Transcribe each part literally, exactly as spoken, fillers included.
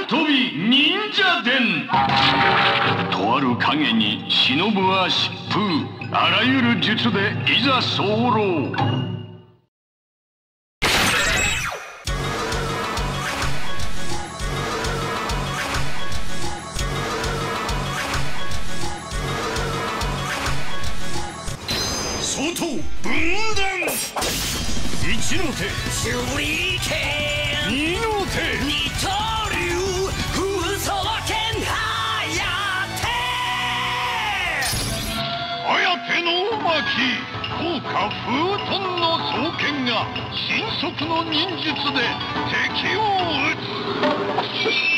飛び忍者伝。とある影に忍は疾風、あらゆる術でいざ候。相当分断。一の手手裏剣、二の手二刀流、風葬剣はやて。はやての巻、効果風遁の双剣が神速の忍術で敵を撃つ。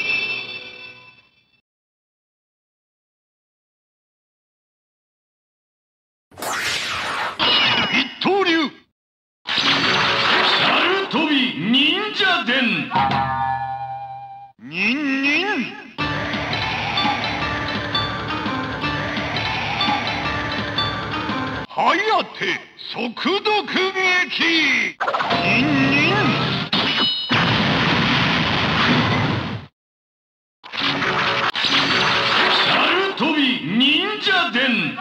一刀流猿飛び忍者伝。ニンニン。はやて速読撃。ニンニン。猿飛び忍者伝。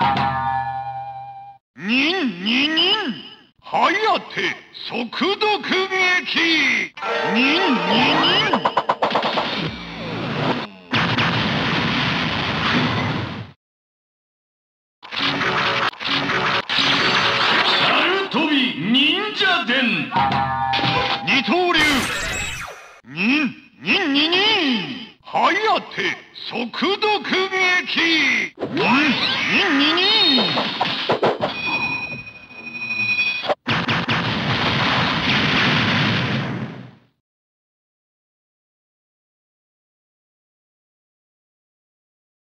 ニンニニン。はやて速読撃。ニンニニン。猿飛び忍者伝。二刀流。ニンニンニニン。はやて速読